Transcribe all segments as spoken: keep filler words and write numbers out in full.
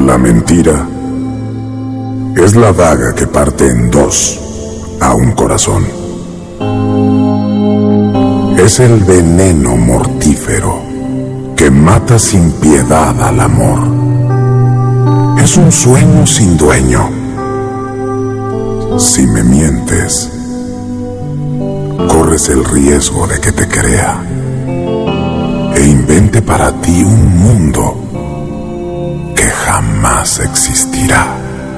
La mentira es la daga que parte en dos a un corazón. Es el veneno mortífero que mata sin piedad al amor. Es un sueño sin dueño. Si me mientes, corres el riesgo de que te crea e invente para ti un mundo que jamás existirá.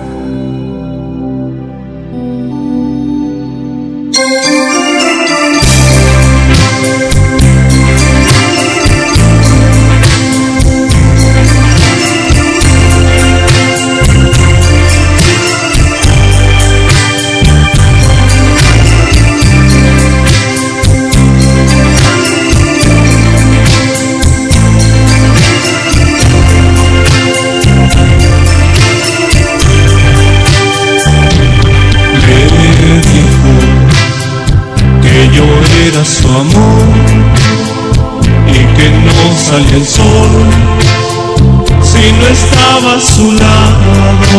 Su amor y que no salía el sol si no estaba a su lado.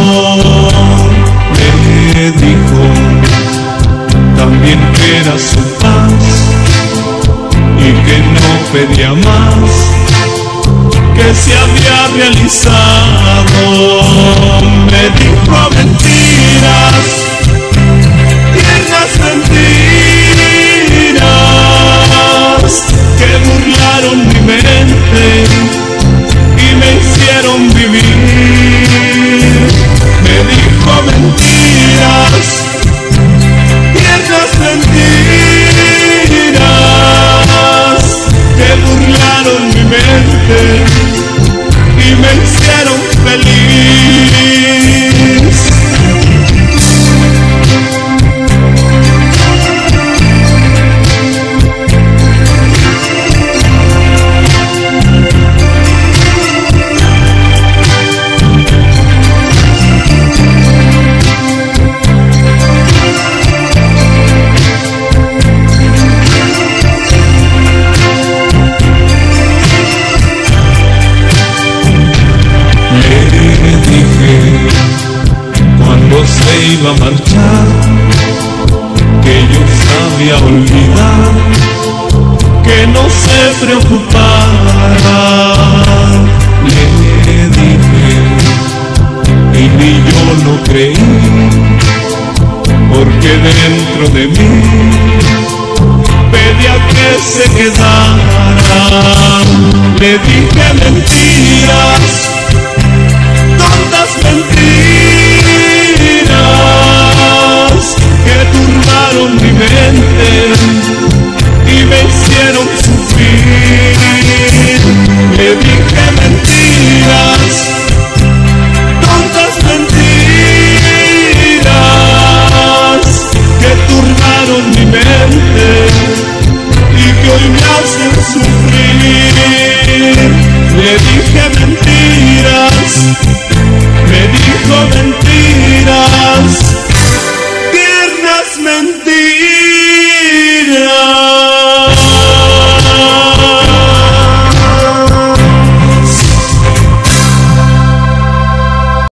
Me dijo también que era su paz y que no pedía más, que se había realizado. Me dijo mentiras, tiernas mentiras, que burlaron mi mente y me hicieron vivir. Me dijo mentiras, tiernas mentiras, que burlaron mi mente y me hicieron feliz. Se iba a marchar, que yo sabía olvidar, que no se preocupara. Le dije y ni yo lo creí, porque dentro de mí pedía que se quedara. Le dije mentiras, tontas mentiras, que turbaron mi mente y me hicieron